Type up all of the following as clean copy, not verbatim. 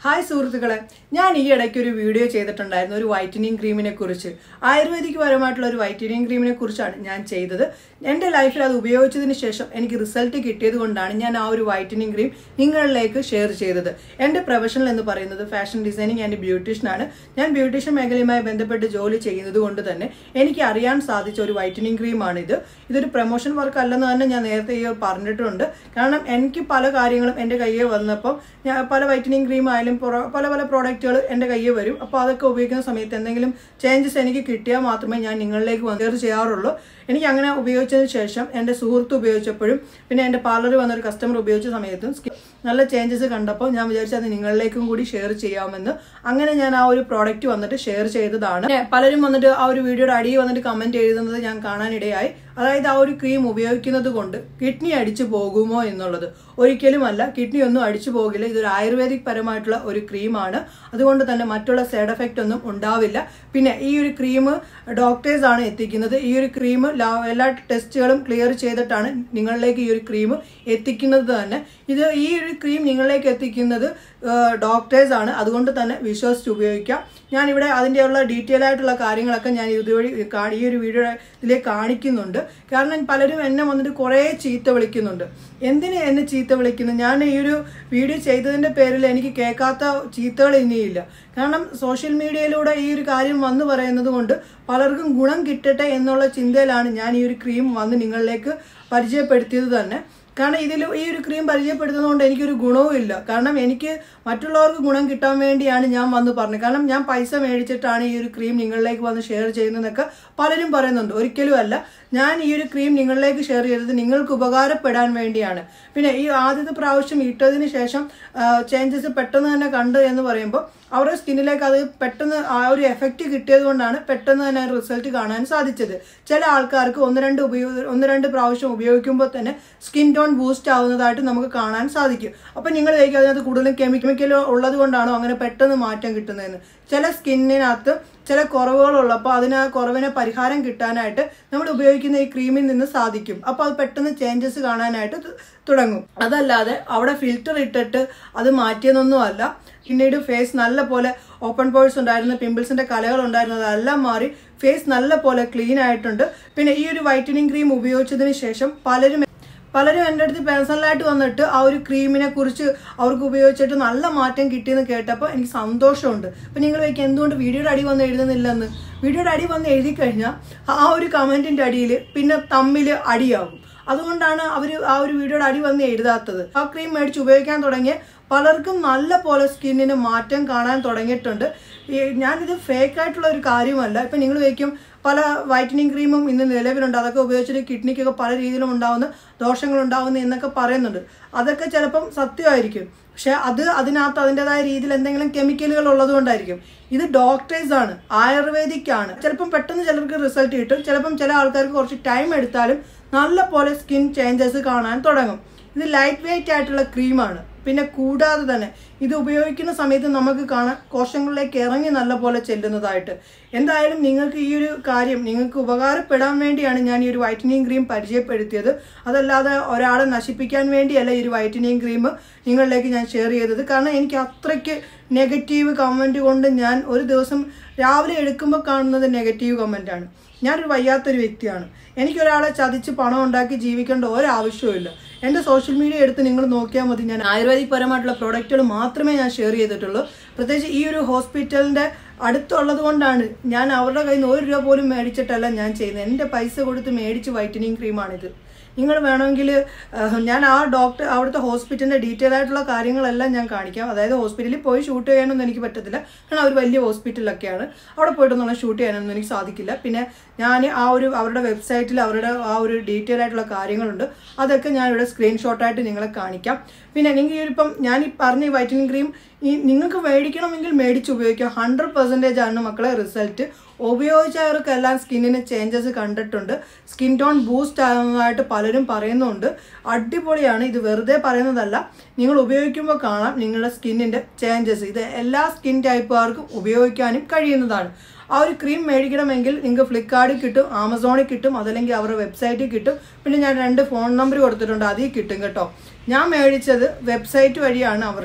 Hi സുഹൃത്തുക്കളെ, ഞാൻ ഈ ഇടയ്ക്ക് ഒരു വീഡിയോ ചെയ്തിട്ടുണ്ടായിരുന്നു ഒരു വൈറ്റനിങ് ക്രീമിനെ കുറിച്ച്. ആയുർവേദിക് പരമായിട്ടുള്ള ഒരു വൈറ്റനിങ് ക്രീമിനെ കുറിച്ചാണ് ഞാൻ ചെയ്തത്. എൻ്റെ ലൈഫിൽ അത് ഉപയോഗിച്ചതിന് ശേഷം എനിക്ക് റിസൾട്ട് കിട്ടിയത് കൊണ്ടാണ് ഞാൻ ആ ഒരു വൈറ്റനിങ് ക്രീം നിങ്ങളിലേക്ക് ഷെയർ ചെയ്തത്. എൻ്റെ പ്രൊഫഷണൽ എന്ന് പറയുന്നത് ഫാഷൻ ഡിസൈനിങ് ആൻഡ് ബ്യൂട്ടീഷ്യനാണ്. ഞാൻ ബ്യൂട്ടീഷ്യൻ മേഖലയുമായി ബന്ധപ്പെട്ട് ജോലി ചെയ്യുന്നത് കൊണ്ട് തന്നെ എനിക്ക് അറിയാൻ സാധിച്ച ഒരു വൈറ്റനിങ് ക്രീമാണിത്. ഇതൊരു പ്രൊമോഷൻ വർക്ക് അല്ലെന്ന് തന്നെ ഞാൻ നേരത്തെ പറഞ്ഞിട്ടുണ്ട്. കാരണം എനിക്ക് പല കാര്യങ്ങളും എൻ്റെ കയ്യിൽ വന്നപ്പോൾ ഞാൻ പല വൈറ്റനിങ് ക്രീം ആയാലും പല പല പ്രോഡക്റ്റുകൾ എൻ്റെ കയ്യിൽ വരും. അപ്പോൾ അതൊക്കെ ഉപയോഗിക്കുന്ന സമയത്ത് എന്തെങ്കിലും ചേഞ്ചസ് എനിക്ക് കിട്ടിയാൽ മാത്രമേ ഞാൻ നിങ്ങളിലേക്ക് ഷെയർ ചെയ്യാറുള്ളൂ. എനിക്ക് അങ്ങനെ ഉപയോഗിച്ചതിന് ശേഷം എൻ്റെ സുഹൃത്ത് ഉപയോഗിച്ചപ്പോഴും പിന്നെ എൻ്റെ പാർലറിൽ വന്നൊരു കസ്റ്റമർ ഉപയോഗിച്ച സമയത്തും നല്ല ചേഞ്ചസ് കണ്ടപ്പോൾ ഞാൻ വിചാരിച്ചു അത് നിങ്ങളിലേക്കും കൂടി ഷെയർ ചെയ്യാമെന്ന്. അങ്ങനെ ഞാൻ ആ ഒരു പ്രോഡക്റ്റ് വന്നിട്ട് ഷെയർ ചെയ്തതാണ്. പലരും വന്നിട്ട് ആ ഒരു വീഡിയോയുടെ അടിയിൽ വന്നിട്ട് കമന്റ് എഴുതുന്നത് ഞാൻ കാണാനിടയായി. അതായത് ആ ഒരു ക്രീം ഉപയോഗിക്കുന്നത് കൊണ്ട് കിഡ്നി അടിച്ചു പോകുമോ എന്നുള്ളത്. ഒരിക്കലുമല്ല, കിഡ്നി ഒന്നും അടിച്ചു പോകില്ല. ഇതൊരു ആയുർവേദിക് പരമായിട്ടുള്ള ഒരു ക്രീമാണ്. അതുകൊണ്ട് തന്നെ മറ്റുള്ള സൈഡ് എഫക്റ്റ് ഒന്നും ഉണ്ടാവില്ല. പിന്നെ ഈ ഒരു ക്രീം ഡോക്ടേഴ്സ് ആണ് എത്തിക്കുന്നത്. ഈ ഒരു ക്രീം എല്ലാ ടെസ്റ്റുകളും ക്ലിയർ ചെയ്തിട്ടാണ് നിങ്ങളിലേക്ക് ഈ ഒരു ക്രീം എത്തിക്കുന്നത് തന്നെ. ഈ ഒരു ക്രീം നിങ്ങളിലേക്ക് എത്തിക്കുന്നത് ഡോക്ടേഴ്സ് ആണ്. അതുകൊണ്ട് തന്നെ വിശ്വസിച്ച് ഉപയോഗിക്കാം. ഞാനിവിടെ അതിൻ്റെയുള്ള ഡീറ്റെയിൽ ആയിട്ടുള്ള കാര്യങ്ങളൊക്കെ ഞാൻ ഇതുവഴി ഈ ഒരു വീഡിയോ ഇതിലേക്ക് കാണിക്കുന്നുണ്ട്. കാരണം പലരും എന്നെ വന്നിട്ട് കുറേ ചീത്ത വിളിക്കുന്നുണ്ട്. എന്തിന് എന്നെ ചീത്ത വിളിക്കുന്നു? ഞാൻ ഈ ഒരു വീഡിയോ ചെയ്തതിൻ്റെ പേരിൽ എനിക്ക് കേൾക്കാത്ത ചീത്തകൾ ഇനിയില്ല. കാരണം സോഷ്യൽ മീഡിയയിലൂടെ ഈ ഒരു കാര്യം വന്നു പറയുന്നത് കൊണ്ട് പലർക്കും ഗുണം കിട്ടട്ടെ എന്നുള്ള ചിന്തയിലാണ് ഞാൻ ഈ ഒരു ക്രീം വന്ന് നിങ്ങളിലേക്ക് പരിചയപ്പെടുത്തിയത് തന്നെ. കാരണം ഈ ഒരു ക്രീം പരിചയപ്പെടുത്തുന്നതുകൊണ്ട് എനിക്കൊരു ഗുണവും ഇല്ല. കാരണം എനിക്ക് മറ്റുള്ളവർക്ക് ഗുണം കിട്ടാൻ വേണ്ടിയാണ് ഞാൻ വന്ന് പറഞ്ഞത്. കാരണം ഞാൻ പൈസ മേടിച്ചിട്ടാണ് ഈ ഒരു ക്രീം നിങ്ങളിലേക്ക് വന്ന് ഷെയർ ചെയ്യുന്നതെന്നൊക്കെ പലരും പറയുന്നുണ്ട്. ഒരിക്കലും അല്ല. ഞാൻ ഈ ഒരു ക്രീം നിങ്ങളിലേക്ക് ഷെയർ ചെയ്തത് നിങ്ങൾക്ക് ഉപകാരപ്പെടാൻ വേണ്ടിയാണ്. പിന്നെ ഈ ആദ്യത്തെ പ്രാവശ്യം ഇട്ടതിന് ശേഷം ചേഞ്ചസ് പെട്ടെന്ന് തന്നെ കണ്ട് എന്ന് പറയുമ്പോൾ അവരുടെ സ്കിന്നിലേക്ക് അത് പെട്ടെന്ന് ആ ഒരു എഫക്റ്റ് കിട്ടിയത് കൊണ്ടാണ് പെട്ടെന്ന് തന്നെ റിസൾട്ട് കാണാൻ സാധിച്ചത്. ചില ആൾക്കാർക്ക് ഒന്ന് രണ്ട് പ്രാവശ്യം ഉപയോഗിക്കുമ്പോൾ തന്നെ സ്കിൻ ടോൺ ബൂസ്റ്റ് ആവുന്നതായിട്ട് നമുക്ക് കാണാൻ സാധിക്കും. അപ്പം നിങ്ങൾ വിചാരിക്കും അതിനകത്ത് കൂടുതലും കെമിക്കൽ ഉള്ളത് കൊണ്ടാണോ അങ്ങനെ പെട്ടെന്ന് മാറ്റം കിട്ടുന്നതെന്ന്. ചില സ്കിന്നിനകത്ത് ചില കുറവുകളുള്ളപ്പോൾ കുറവിനെ പരിഹാരം കിട്ടാനായിട്ട് നമ്മൾ ഉപയോഗിക്കുന്ന ഈ ക്രീമിൽ നിന്ന് സാധിക്കും. അപ്പോൾ അത് പെട്ടെന്ന് ചേഞ്ചസ് കാണാനായിട്ട് തുടങ്ങും. അതല്ലാതെ അവിടെ ഫിൽറ്റർ ഇട്ടിട്ട് അത് മാറ്റിയതൊന്നും അല്ല. പിന്നീട് ഫേസ് നല്ല പോലെ ഓപ്പൺ പോഴ്സ് ഉണ്ടായിരുന്ന പിമ്പിൾസിന്റെ കലകൾ ഉണ്ടായിരുന്നത് എല്ലാം മാറി ഫേസ് നല്ല പോലെ ക്ലീൻ ആയിട്ടുണ്ട്. പിന്നെ ഈ ഒരു വൈറ്റനിങ് ക്രീം ഉപയോഗിച്ചതിന് ശേഷം പലരും എൻ്റെ അടുത്ത് പേഴ്സണലായിട്ട് വന്നിട്ട് ആ ഒരു ക്രീമിനെ കുറിച്ച് അവർക്ക് ഉപയോഗിച്ചിട്ട് നല്ല മാറ്റം കിട്ടിയെന്ന് കേട്ടപ്പോൾ എനിക്ക് സന്തോഷമുണ്ട്. അപ്പം നിങ്ങൾ വയ്ക്കുക എന്തുകൊണ്ട് വീഡിയോയുടെ അടി വന്ന് എഴുതുന്നില്ലെന്ന്. വീഡിയോയുടെ അടി വന്ന് എഴുതി കഴിഞ്ഞാൽ ആ ഒരു കമന്റിന്റെ അടിയിൽ പിന്നെ തമ്മിൽ അടിയാകും. അതുകൊണ്ടാണ് അവർ ആ ഒരു വീഡിയോയുടെ അടി വന്ന് എഴുതാത്തത്. ആ ക്രീം മേടിച്ച് ഉപയോഗിക്കാൻ തുടങ്ങിയ പലർക്കും നല്ല പോലെ സ്കിന്നിന് മാറ്റം കാണാൻ തുടങ്ങിയിട്ടുണ്ട്. ഞാനിത് ഫേക്കായിട്ടുള്ള ഒരു കാര്യമല്ല. ഇപ്പം നിങ്ങൾ വയ്ക്കും പല വൈറ്റനിങ് ക്രീമും ഇന്ന് നിലവിലുണ്ട്. അതൊക്കെ ഉപയോഗിച്ചിട്ട് കിഡ്നിക്കൊക്കെ പല രീതിയിലും ഉണ്ടാവുന്ന ദോഷങ്ങളുണ്ടാവുന്നു എന്നൊക്കെ പറയുന്നുണ്ട്. അതൊക്കെ ചിലപ്പം സത്യമായിരിക്കും. പക്ഷെ അതിനകത്ത് അതിൻ്റെതായ രീതിയിൽ എന്തെങ്കിലും കെമിക്കലുകൾ ഉള്ളത് കൊണ്ടായിരിക്കും. ഇത് ഡോക്ടേഴ്സ് ആണ്, ആയുർവേദിക് ആണ്. ചിലപ്പം പെട്ടെന്ന് ചിലർക്ക് റിസൾട്ട് കിട്ടും. ചിലപ്പം ചില ആൾക്കാർക്ക് കുറച്ച് ടൈം എടുത്താലും നല്ല പോലെ സ്കിൻ ചേഞ്ചസ് കാണാൻ തുടങ്ങും. ഇത് ലൈറ്റ് വെയിറ്റ് ആയിട്ടുള്ള ക്രീമാണ്. പിന്നെ കൂടാതെ തന്നെ ഇത് ഉപയോഗിക്കുന്ന സമയത്ത് നമുക്ക് കാണാം കോശങ്ങളിലേക്ക് ഇറങ്ങി നല്ല പോലെ ചെല്ലുന്നതായിട്ട്. എന്തായാലും നിങ്ങൾക്ക് ഈ ഒരു കാര്യം നിങ്ങൾക്ക് ഉപകാരപ്പെടാൻ വേണ്ടിയാണ് ഞാൻ ഈ ഒരു വൈറ്റനിങ് ക്രീം പരിചയപ്പെടുത്തിയത്. അതല്ലാതെ ഒരാളെ നശിപ്പിക്കാൻ വേണ്ടിയല്ല ഈ ഒരു വൈറ്റനിങ് ക്രീം നിങ്ങളിലേക്ക് ഞാൻ ഷെയർ ചെയ്തത്. കാരണം എനിക്ക് അത്രയ്ക്ക് നെഗറ്റീവ് കമൻറ്റ് കൊണ്ട് ഞാൻ ഒരു ദിവസം രാവിലെ എടുക്കുമ്പോൾ കാണുന്നത് നെഗറ്റീവ് കമൻറ്റാണ്. ഞാനൊരു വയ്യാത്തൊരു വ്യക്തിയാണ്. എനിക്കൊരാളെ ചതിച്ച് പണം ഉണ്ടാക്കി ജീവിക്കേണ്ട ഒരാവശ്യവുമില്ല. എൻ്റെ സോഷ്യൽ മീഡിയ എടുത്ത് നിങ്ങൾ നോക്കിയാൽ മതി. ഞാൻ ആയുർവേദിക് പരമായിട്ടുള്ള പ്രോഡക്റ്റുകൾ മാത്രമേ ഞാൻ ഷെയർ ചെയ്തിട്ടുള്ളൂ. പ്രത്യേകിച്ച് ഈ ഒരു ഹോസ്പിറ്റലിൻ്റെ അടുത്തുള്ളത് കൊണ്ടാണ് ഞാൻ അവരുടെ കയ്യിൽ നിന്ന് 1 രൂപ പോലും മേടിച്ചിട്ടല്ല ഞാൻ ചെയ്യുന്നത്. എൻ്റെ പൈസ കൊടുത്ത് മേടിച്ച് വൈറ്റനിങ് ക്രീമാണിത്. നിങ്ങൾ വേണമെങ്കിൽ ഞാൻ അവിടുത്തെ ഹോസ്പിറ്റലിൻ്റെ ഡീറ്റെയിൽ ആയിട്ടുള്ള കാര്യങ്ങളെല്ലാം ഞാൻ കാണിക്കാം. അതായത് ഹോസ്പിറ്റലിൽ പോയി ഷൂട്ട് ചെയ്യാനൊന്നും എനിക്ക് പറ്റത്തില്ല. കാരണം അവർ വലിയ ഹോസ്പിറ്റലൊക്കെയാണ്. അവിടെ പോയിട്ടൊന്നും ഷൂട്ട് ചെയ്യാനൊന്നും എനിക്ക് സാധിക്കില്ല. പിന്നെ ഞാൻ അവരുടെ വെബ്സൈറ്റിൽ അവരുടെ ആ ഒരു ഡീറ്റെയിൽ ആയിട്ടുള്ള കാര്യങ്ങളുണ്ട്. അതൊക്കെ ഞാൻ ഇവിടെ സ്ക്രീൻഷോട്ടായിട്ട് നിങ്ങളെ കാണിക്കാം. പിന്നെ നിങ്ങൾ ഞാൻ ഈ പറഞ്ഞ വൈറ്റനിങ് ക്രീം നിങ്ങൾക്ക് മേടിക്കണമെങ്കിൽ മേടിച്ച് ഉപയോഗിക്കാം. 100% ആണ് മക്കളെ റിസൾട്ട്. ഉപയോഗിച്ചവർക്കെല്ലാം സ്കിന്നിന് ചേഞ്ചസ് കണ്ടിട്ടുണ്ട്. സ്കിൻ ടോൺ ബൂസ്റ്റ് ആകുന്നതായിട്ട് പലരും പറയുന്നുണ്ട്. അടിപൊളിയാണ്. ഇത് വെറുതെ പറയുന്നതല്ല. നിങ്ങൾ ഉപയോഗിക്കുമ്പോൾ കാണാം നിങ്ങളുടെ സ്കിന്നിൻ്റെ ചേഞ്ചസ്. ഇത് എല്ലാ സ്കിൻ ടൈപ്പുകാർക്കും ഉപയോഗിക്കാനും കഴിയുന്നതാണ്. ആ ഒരു ക്രീം മേടിക്കണമെങ്കിൽ നിങ്ങൾക്ക് ഫ്ലിപ്കാർട്ടിൽ കിട്ടും, ആമസോണിൽ കിട്ടും, അതല്ലെങ്കിൽ അവരുടെ വെബ്സൈറ്റിൽ കിട്ടും. പിന്നെ ഞാൻ 2 ഫോൺ നമ്പർ കൊടുത്തിട്ടുണ്ട്, അതിൽ കിട്ടും കേട്ടോ. ഞാൻ മേടിച്ചത് വെബ്സൈറ്റ് വഴിയാണ് അവരുടെ.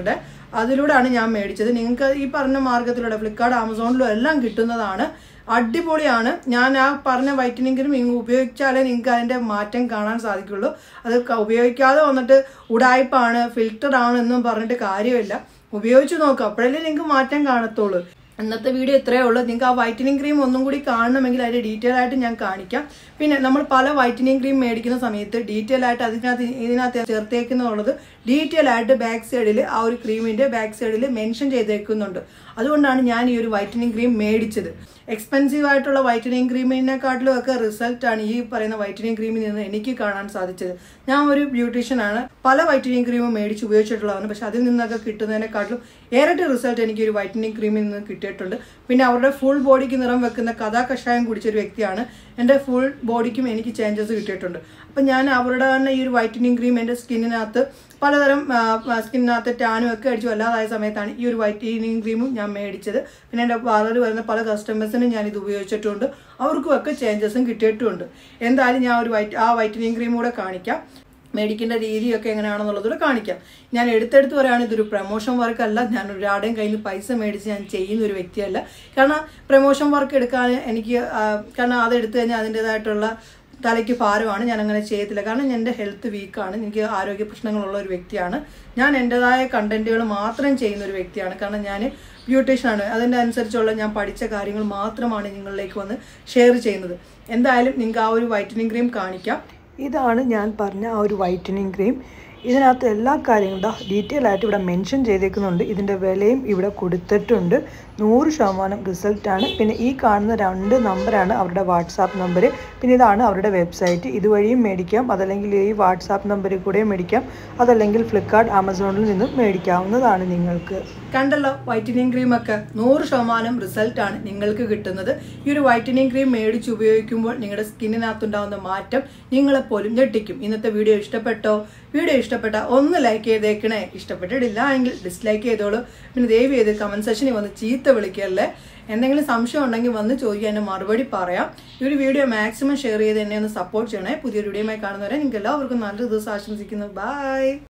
അതിലൂടെയാണ് ഞാൻ മേടിച്ചത്. നിങ്ങൾക്ക് ഈ പറഞ്ഞ മാർഗത്തിലൂടെ ഫ്ലിപ്കാർട്ട് ആമസോണിലും എല്ലാം കിട്ടുന്നതാണ്. അടിപൊളിയാണ്. ഞാൻ ആ പറഞ്ഞ വൈറ്റനിങ് ക്രീം നിങ്ങൾ ഉപയോഗിച്ചാലേ നിങ്ങൾക്ക് അതിൻ്റെ മാറ്റം കാണാൻ സാധിക്കുള്ളൂ. അത് ഉപയോഗിക്കാതെ വന്നിട്ട് ഉടായ്പാണ്, ഫിൽറ്റർ ആണ് എന്നും പറഞ്ഞിട്ട് കാര്യമില്ല. ഉപയോഗിച്ച് നോക്കുക, അപ്പോഴല്ലേ നിങ്ങൾക്ക് മാറ്റം കാണത്തുള്ളൂ. ഇന്നത്തെ വീഡിയോ ഇത്രയേ ഉള്ളൂ. നിങ്ങൾക്ക് ആ വൈറ്റനിങ് ക്രീം ഒന്നും കൂടി കാണണമെങ്കിൽ അതിൻ്റെ ഡീറ്റെയിൽ ആയിട്ട് ഞാൻ കാണിക്കാം. പിന്നെ നമ്മൾ പല വൈറ്റനിങ് ക്രീം മേടിക്കുന്ന സമയത്ത് ഡീറ്റെയിൽ ആയിട്ട് ഇതിനകത്ത് ചേർത്തേക്കുന്നുള്ളത് ഡീറ്റെയിൽ ആയിട്ട് ബാക്ക് സൈഡിൽ ആ ഒരു ക്രീമിൻ്റെ ബാക്ക് സൈഡിൽ മെൻഷൻ ചെയ്തേക്കുന്നുണ്ട്. അതുകൊണ്ടാണ് ഞാൻ ഈ ഒരു വൈറ്റനിങ് ക്രീം മേടിച്ചത്. എക്സ്പെൻസീവ് ആയിട്ടുള്ള വൈറ്റനിങ് ക്രീമിനെക്കാട്ടിലും ഒക്കെ റിസൾട്ടാണ് ഈ പറയുന്ന വൈറ്റനിങ് ക്രീമിൽ നിന്ന് എനിക്ക് കാണാൻ സാധിച്ചത്. ഞാൻ ഒരു ബ്യൂട്ടീഷ്യനാണ്, പല വൈറ്റനിങ് ക്രീമും മേടിച്ച് ഉപയോഗിച്ചിട്ടുള്ളതാണ്. പക്ഷെ അതിൽ നിന്നൊക്കെ കിട്ടുന്നതിനെക്കാട്ടിലും ഇരട്ടി റിസൾട്ട് എനിക്ക് ഒരു വൈറ്റനിങ് ക്രീമിൽ നിന്ന് കിട്ടിയിട്ടുണ്ട്. പിന്നെ അവരുടെ ഫുൾ ബോഡിക്ക് നിറം വെക്കുന്ന കഥാ കഷായം കുടിച്ചൊരു വ്യക്തിയാണ്. എൻ്റെ ഫുൾ ബോഡിക്കും എനിക്ക് ചേഞ്ചസ് കിട്ടിയിട്ടുണ്ട്. അപ്പം ഞാൻ അവരുടെ തന്നെ ഈ ഒരു വൈറ്റനിങ് ക്രീം എൻ്റെ സ്കിന്നിനകത്ത് പലതരം സ്കിന്നിനകത്ത് ടാനും ഒക്കെ അടിച്ചു വല്ലാതായ സമയത്താണ് ഈ ഒരു വൈറ്റനിങ് ക്രീമും ഞാൻ മേടിച്ചത്. പിന്നെ എൻ്റെ പാർലറിൽ വരുന്ന പല കസ്റ്റമേഴ്സിനും ഞാനിത് ഉപയോഗിച്ചിട്ടുണ്ട്, അവർക്കും ഒക്കെ ചേഞ്ചസും കിട്ടിയിട്ടുമുണ്ട്. എന്തായാലും ഞാൻ ഒരു വൈറ്റനിങ് ക്രീം കൂടെ കാണിക്കാം. മേടിക്കേണ്ട രീതിയൊക്കെ എങ്ങനെയാണെന്നുള്ളതൂടെ കാണിക്കാം. ഞാൻ എടുത്തെടുത്ത് പറയുകയാണ്, ഇതൊരു പ്രൊമോഷൻ വർക്കല്ല. ഞാൻ ഒരാളുടെയും കയ്യിൽ നിന്ന് പൈസ മേടിച്ച് ഞാൻ ചെയ്യുന്ന ഒരു വ്യക്തിയല്ല. കാരണം പ്രൊമോഷൻ വർക്ക് എടുക്കാൻ എനിക്ക് കാരണം അതെടുത്തു കഴിഞ്ഞാൽ അതിൻ്റെതായിട്ടുള്ള തലയ്ക്ക് ഭാരമാണ്. ഞാൻ അങ്ങനെ ചെയ്യത്തില്ല. കാരണം എൻ്റെ ഹെൽത്ത് വീക്കാണ്, എനിക്ക് ആരോഗ്യ പ്രശ്നങ്ങളുള്ള ഒരു വ്യക്തിയാണ്. ഞാൻ എൻ്റെതായ കണ്ടന്റുകൾ മാത്രം ചെയ്യുന്ന ഒരു വ്യക്തിയാണ്. കാരണം ഞാൻ ബ്യൂട്ടീഷ്യനാണ്. അതിൻ്റെ അനുസരിച്ചുള്ള ഞാൻ പഠിച്ച കാര്യങ്ങൾ മാത്രമാണ് നിങ്ങളിലേക്ക് വന്ന് ഷെയർ ചെയ്യുന്നത്. എന്തായാലും നിങ്ങൾക്ക് ആ ഒരു വൈറ്റനിങ് ക്രീം കാണിക്കാം. ഇതാണ് ഞാൻ പറഞ്ഞ ആ ഒരു വൈറ്റനിങ് ക്രീം. ഇതിനകത്ത് എല്ലാ കാര്യങ്ങളും ഡീറ്റെയിൽ ആയിട്ട് ഇവിടെ മെൻഷൻ ചെയ്തേക്കുന്നുണ്ട്. ഇതിൻ്റെ വിലയും ഇവിടെ കൊടുത്തിട്ടുണ്ട്. 100% റിസൾട്ടാണ്. പിന്നെ ഈ കാണുന്ന 2 നമ്പറാണ് അവരുടെ വാട്സാപ്പ് നമ്പർ. പിന്നെ ഇതാണ് അവരുടെ വെബ്സൈറ്റ്. ഇതുവഴിയും മേടിക്കാം, അതല്ലെങ്കിൽ ഈ വാട്സാപ്പ് നമ്പറിൽ കൂടെയും മേടിക്കാം, അതല്ലെങ്കിൽ ഫ്ലിപ്കാർട്ട് ആമസോണിൽ നിന്നും മേടിക്കാവുന്നതാണ്. നിങ്ങൾക്ക് കണ്ടല്ലോ, വൈറ്റനിങ് ക്രീമൊക്കെ 100% റിസൾട്ടാണ് നിങ്ങൾക്ക് കിട്ടുന്നത്. ഈ ഒരു വൈറ്റനിങ് ക്രീം മേടിച്ച് ഉപയോഗിക്കുമ്പോൾ നിങ്ങളുടെ സ്കിന്നിനകത്തുണ്ടാകുന്ന മാറ്റം നിങ്ങളെപ്പോലും ഞെട്ടിക്കും. ഇന്നത്തെ വീഡിയോ ഇഷ്ടപ്പെട്ടോ? വീഡിയോ ഇഷ്ടപ്പെട്ട ഒന്ന് ലൈക്ക് ചെയ്തേക്കണേ. ഇഷ്ടപ്പെട്ടിട്ടില്ല എങ്കിൽ ഡിസ്ലൈക്ക് ചെയ്തോളൂ. പിന്നെ ദയവ് ചെയ്ത് കമന്റ് സെക്ഷനിൽ വന്ന് ചീത്ത വിളിക്കല്ലേ. എന്തെങ്കിലും സംശയം ഉണ്ടെങ്കിൽ വന്ന് ചോദിക്കാൻ എൻ്റെ മറുപടി പറയാം. ഈ ഒരു വീഡിയോ മാക്സിമം ഷെയർ ചെയ്ത് എന്നെ ഒന്ന് സപ്പോർട്ട് ചെയ്യണേ. പുതിയൊരു വീഡിയോയുമായി കാണുന്നവരെ നിങ്ങൾക്ക് എല്ലാവർക്കും നല്ലൊരു ദിവസം ആശംസിക്കുന്നു. ബൈ.